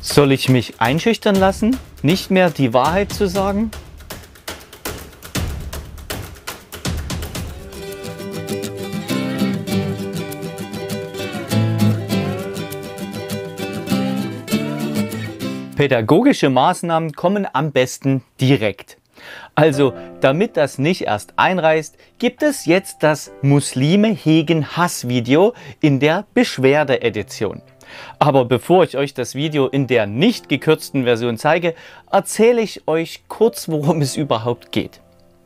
Soll ich mich einschüchtern lassen, nicht mehr die Wahrheit zu sagen? Pädagogische Maßnahmen kommen am besten direkt. Also, damit das nicht erst einreißt, gibt es jetzt das Muslime hegen Hass-Video in der Beschwerde-Edition. Aber bevor ich euch das Video in der nicht gekürzten Version zeige, erzähle ich euch kurz, worum es überhaupt geht.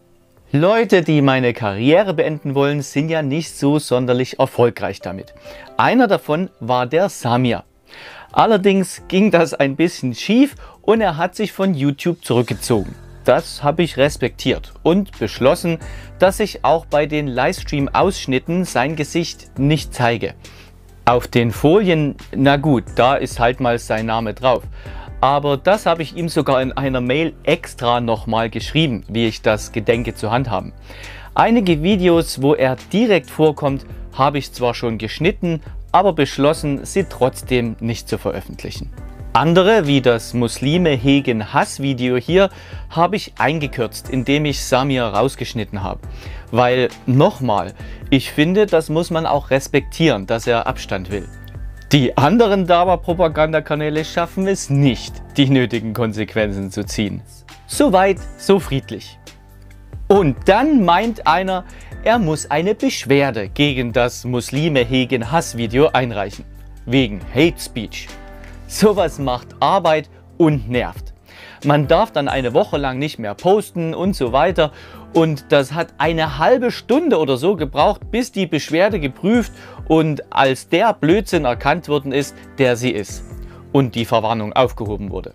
Leute, die meine Karriere beenden wollen, sind ja nicht so sonderlich erfolgreich damit. Einer davon war der Samir. Allerdings ging das ein bisschen schief und er hat sich von YouTube zurückgezogen. Das habe ich respektiert und beschlossen, dass ich auch bei den Livestream-Ausschnitten sein Gesicht nicht zeige. Auf den Folien, na gut, da ist halt mal sein Name drauf. Aber das habe ich ihm sogar in einer Mail extra nochmal geschrieben, wie ich das gedenke zu handhaben. Einige Videos, wo er direkt vorkommt, habe ich zwar schon geschnitten, aber beschlossen, sie trotzdem nicht zu veröffentlichen. Andere, wie das Muslime hegen Hass-Video hier, habe ich eingekürzt, indem ich Samir rausgeschnitten habe. Weil, nochmal, ich finde, das muss man auch respektieren, dass er Abstand will. Die anderen Dawa-Propagandakanäle schaffen es nicht, die nötigen Konsequenzen zu ziehen. Soweit, so friedlich. Und dann meint einer, er muss eine Beschwerde gegen das Muslime hegen Hass-Video einreichen. Wegen Hate Speech. Sowas macht Arbeit und nervt. Man darf dann eine Woche lang nicht mehr posten und so weiter. Und das hat eine halbe Stunde oder so gebraucht, bis die Beschwerde geprüft und als der Blödsinn erkannt worden ist, der sie ist. Und die Verwarnung aufgehoben wurde.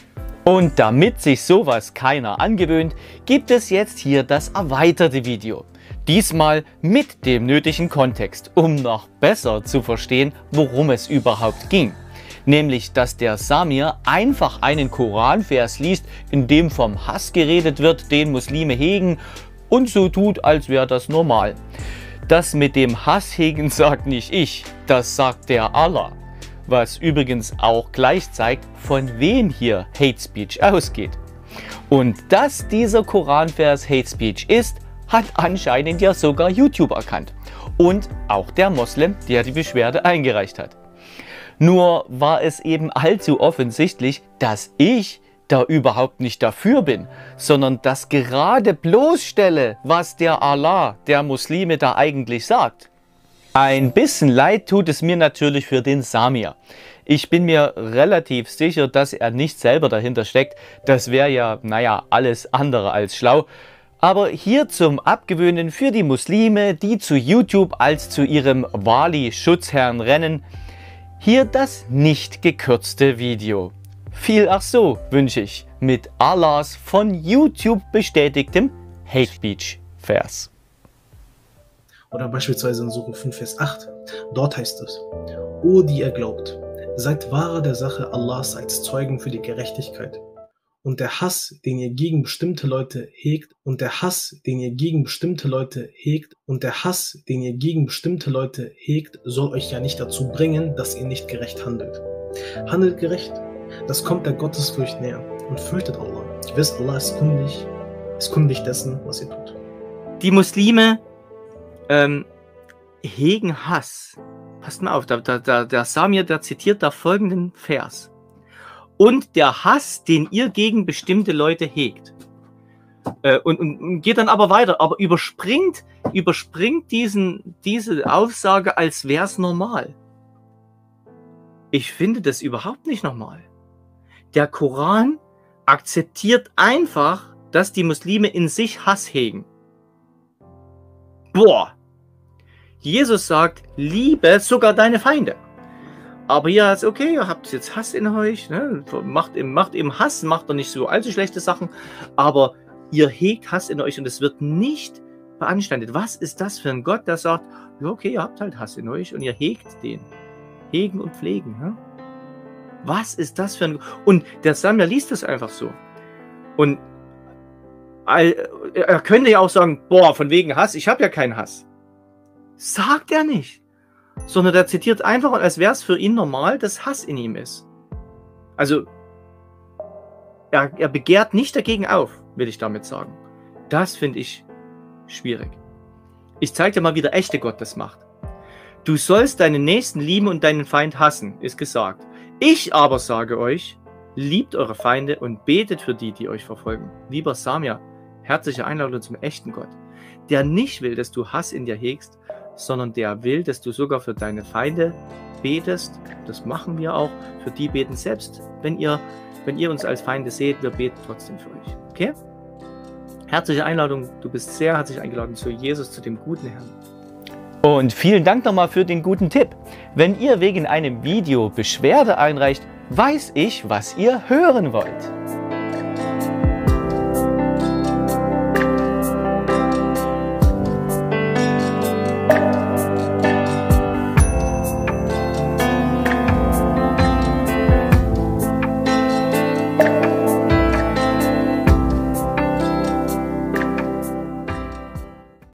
Und damit sich sowas keiner angewöhnt, gibt es jetzt hier das erweiterte Video. Diesmal mit dem nötigen Kontext, um noch besser zu verstehen, worum es überhaupt ging. Nämlich, dass der Samir einfach einen Koranvers liest, in dem vom Hass geredet wird, den Muslime hegen, und so tut, als wäre das normal. Das mit dem Hass hegen sagt nicht ich, das sagt der Allah. Was übrigens auch gleich zeigt, von wem hier Hate Speech ausgeht. Und dass dieser Koranvers Hate Speech ist, hat anscheinend ja sogar YouTube erkannt. Und auch der Moslem, der die Beschwerde eingereicht hat. Nur war es eben allzu offensichtlich, dass ich da überhaupt nicht dafür bin, sondern das gerade bloßstelle, was der Allah der Muslime da eigentlich sagt. Ein bisschen leid tut es mir natürlich für den Samir. Ich bin mir relativ sicher, dass er nicht selber dahinter steckt. Das wäre ja, naja, alles andere als schlau. Aber hier zum Abgewöhnen für die Muslime, die zu YouTube als zu ihrem Wali-Schutzherrn rennen, hier das nicht gekürzte Video. Viel ach so wünsche ich mit Allahs von YouTube bestätigtem Hate Speech Vers. Oder beispielsweise in Sure 5, Vers 8. Dort heißt es: O die ihr glaubt, seid wahrer der Sache Allahs als Zeugen für die Gerechtigkeit. Und der Hass, den ihr gegen bestimmte Leute hegt, und der Hass, den ihr gegen bestimmte Leute hegt, und der Hass, den ihr gegen bestimmte Leute hegt, soll euch ja nicht dazu bringen, dass ihr nicht gerecht handelt. Handelt gerecht, das kommt der Gottesfurcht näher und fürchtet Allah. Gewiss, Allah ist kundig dessen, was ihr tut. Die Muslime hegen Hass. Passt mal auf, der Samir, der zitiert da folgenden Vers. Und der Hass, den ihr gegen bestimmte Leute hegt. Und geht dann aber weiter, aber überspringt diese Aussage, als wäre es normal. Ich finde das überhaupt nicht normal. Der Koran akzeptiert einfach, dass die Muslime in sich Hass hegen. Boah! Jesus sagt, liebe sogar deine Feinde. Aber hier ist okay, ihr habt jetzt Hass in euch, ne? macht eben Hass, macht doch nicht so allzu schlechte Sachen, aber ihr hegt Hass in euch und es wird nicht beanstandet. Was ist das für ein Gott, der sagt, ja okay, ihr habt halt Hass in euch und ihr hegt den. Hegen und pflegen. Ne? Was ist das für ein Gott? Und der Samir liest das einfach so. Und er könnte ja auch sagen, boah, von wegen Hass, ich habe ja keinen Hass. Sagt er nicht. Sondern er zitiert einfach, als wäre es für ihn normal, dass Hass in ihm ist. Also er begehrt nicht dagegen auf, will ich damit sagen. Das finde ich schwierig. Ich zeige dir mal, wie der echte Gott das macht. Du sollst deinen Nächsten lieben und deinen Feind hassen, ist gesagt. Ich aber sage euch, liebt eure Feinde und betet für die, die euch verfolgen. Lieber Samia, herzliche Einladung zum echten Gott, der nicht will, dass du Hass in dir hegst, sondern der will, dass du sogar für deine Feinde betest. Das machen wir auch. Für die beten selbst. Wenn ihr uns als Feinde seht, wir beten trotzdem für euch. Okay? Herzliche Einladung. Du bist sehr herzlich eingeladen zu Jesus, zu dem guten Herrn. Und vielen Dank nochmal für den guten Tipp. Wenn ihr wegen einem Video Beschwerde einreicht, weiß ich, was ihr hören wollt.